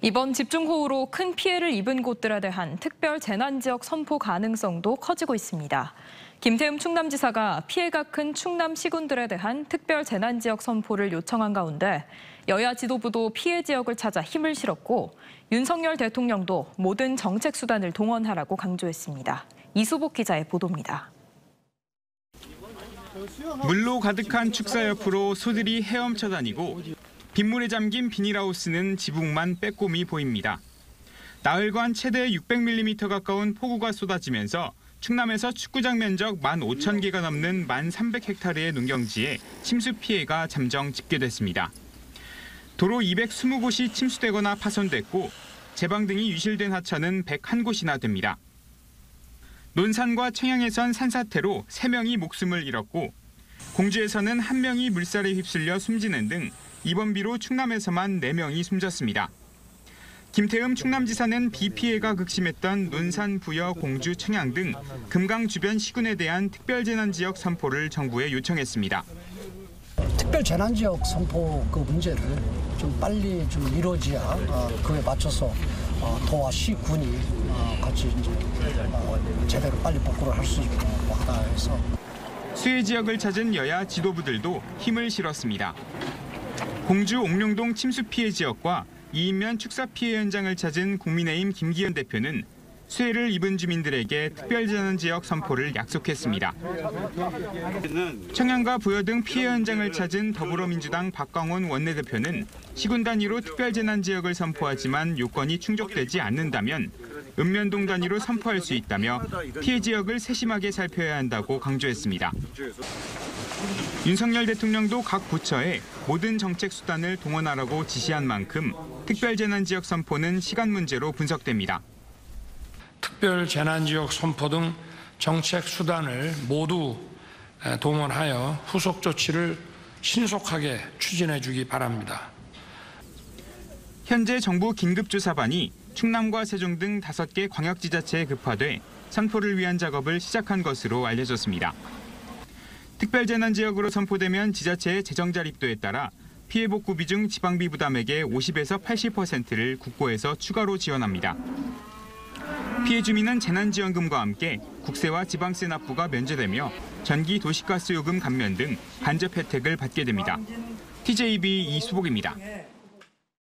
이번 집중호우로 큰 피해를 입은 곳들에 대한 특별 재난지역 선포 가능성도 커지고 있습니다. 김태흠 충남지사가 피해가 큰 충남 시군들에 대한 특별 재난지역 선포를 요청한 가운데 여야 지도부도 피해 지역을 찾아 힘을 실었고 윤석열 대통령도 모든 정책 수단을 동원하라고 강조했습니다. 이수복 기자의 보도입니다. 물로 가득한 축사 옆으로 소들이 헤엄쳐 다니고 빗물에 잠긴 비닐하우스는 지붕만 빼꼼히 보입니다. 나흘간 최대 600mm 가까운 폭우가 쏟아지면서 충남에서 축구장 면적 15,000개가 넘는 1,300헥타르의 농경지에 침수 피해가 잠정 집계됐습니다. 도로 220곳이 침수되거나 파손됐고 제방 등이 유실된 하천은 101곳이나 됩니다. 논산과 청양에선 산사태로 3명이 목숨을 잃었고 공주에서는 1명이 물살에 휩쓸려 숨지는 등 이번 비로 충남에서만 4명이 숨졌습니다. 김태흠 충남지사는 비 피해가 극심했던 논산, 부여, 공주, 청양 등 금강 주변 시군에 대한 특별재난지역 선포를 정부에 요청했습니다. 특별재난지역 선포 그 문제를 좀 빨리 좀 이루어져야 그에 맞춰서 도와 시군이 같이 이제 제대로 빨리 복구를 할 수 있고 하다 해서 수해 지역을 찾은 여야 지도부들도 힘을 실었습니다. 공주 옥룡동 침수 피해 지역과 이인면 축사 피해 현장을 찾은 국민의힘 김기현 대표는 수해를 입은 주민들에게 특별재난지역 선포를 약속했습니다. 청양과 부여 등 피해 현장을 찾은 더불어민주당 박광원 원내대표는 시군 단위로 특별재난지역을 선포하지만 요건이 충족되지 않는다면 읍면동 단위로 선포할 수 있다며 피해 지역을 세심하게 살펴야 한다고 강조했습니다. 윤석열 대통령도 각 부처에 모든 정책 수단을 동원하라고 지시한 만큼 특별재난지역 선포는 시간 문제로 분석됩니다. 특별재난지역 선포 등 정책 수단을 모두 동원하여 후속 조치를 신속하게 추진해 주기 바랍니다. 현재 정부 긴급조사반이 충남과 세종 등 5개 광역지자체에 급파돼 선포를 위한 작업을 시작한 것으로 알려졌습니다. 특별재난지역으로 선포되면 지자체의 재정 자립도에 따라 피해 복구 비중 지방비 부담액의 50에서 80%를 국고에서 추가로 지원합니다. 피해 주민은 재난지원금과 함께 국세와 지방세 납부가 면제되며 전기 도시가스 요금 감면 등 간접 혜택을 받게 됩니다. TJB 이수복입니다.